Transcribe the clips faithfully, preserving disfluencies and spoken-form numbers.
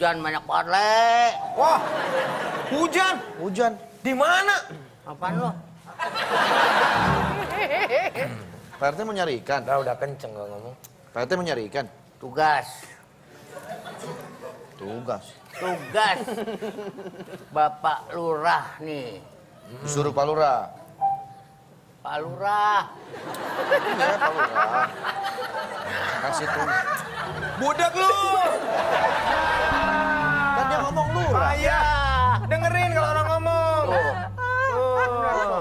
hujan banyak banget, Le. Wah, hujan. Hujan. Di mana? Apaan lo? Pak R T mau nyari ikan. Udah, udah kenceng gak ngomong. Pak R T mau nyari ikan. Tugas. Tugas. Tugas. Bapak Lurah nih. Disuruh Pak Lurah. Pak Lurah. Iya, Pak Lurah. Kasih tugas. Budak lu. Kan dia ngomong Lurah. Payah. Dengerin kalau orang ngomong. Tuh. Oh.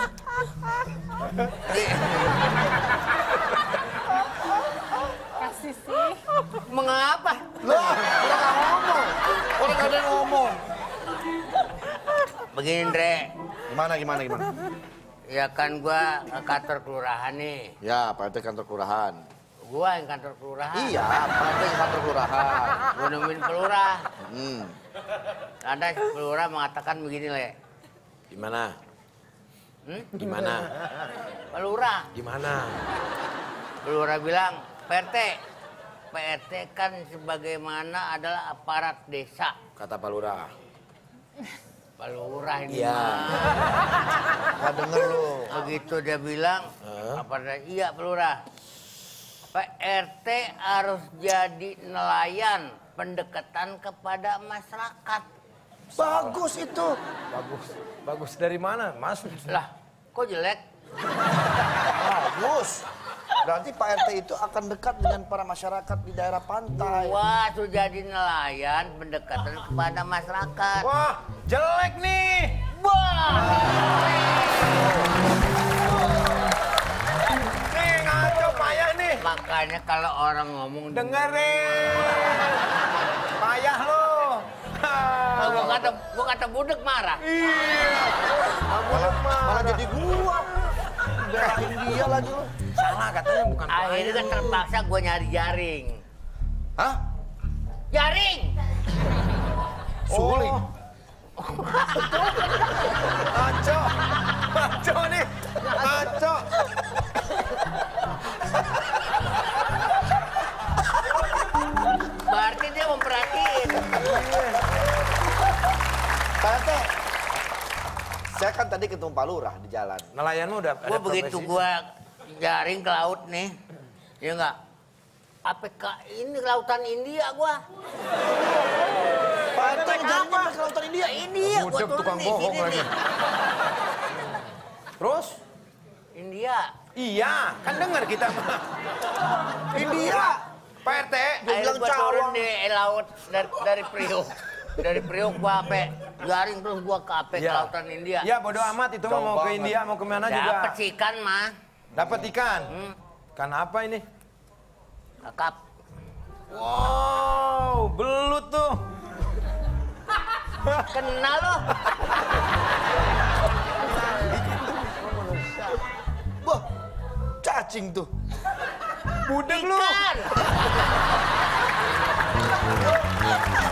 Kasih sih. Mengapa? Lah, orang nggak ngomong. Orang ada yang ngomong. Begini, Ndre. Gimana, gimana, gimana? Ya kan gua ke kantor kelurahan nih. Ya, Pak R T kantor kelurahan. Gua yang kantor kelurahan. Iya, Pak R T kantor kelurahan. Gua nemuin pelurah. Hmm. Ada pelurah mengatakan begini, Le. Gimana? Hmm? Gimana? Pelurah. Gimana? Pelurah bilang, P R T. P R T kan sebagaimana adalah aparat desa. Kata Pak Lurah. Pak Lurah ini Iya. mah. Nggak denger lu. Begitu dia bilang, apa iya Pak Lurah. P R T harus jadi nelayan pendekatan kepada masyarakat. Bagus itu. Bagus. Bagus dari mana, Mas? Lah, kok jelek? Bagus. Berarti Pak R T itu akan dekat dengan para masyarakat di daerah pantai. Wah, tuh jadi nelayan pendekatan kepada masyarakat. Wah, jelek nih. Wah! Nih, ngaco payah nih. Makanya kalau orang ngomong Dengerin. Payah lo. Oh, gua kata gua kata budek marah. Iya. Malah, malah jadi gua. Belain dia lagi lu. Salah katanya bukan Akhirnya kan terpaksa gua nyari jaring. Hah? Jaring! Suling. Ngaco. Ngaco nih. Ngaco. Berarti dia memperhatiin. Pak R T, saya kan tadi ketemu Pak Lurah di jalan. Nelayanmu udah ada Gua begitu profesi? gua jaring ke laut nih. Ya enggak? A P K ini lautan India gua. Pak R T jaringnya ke lautan India. India gua Budek turun tukang di bohong sini lagi. nih. Terus? India. Iya, kan dengar kita. India. Pak R T. Dia Akhirnya bilang gua turun cawang. di laut dari dari Priok. Dari Priok gua ape jaring terus gua ke A P K Ya. lautan India. Ya bodo amat itu mah Jauh mau ke banget. India mau kemana juga. Dapat sih ikan mah. Dapat ikan. Hmm. Ikan apa ini? Kakap. Wow, belut tuh. Kenal lo. Wah, cacing tuh. Budek lu. Ikan.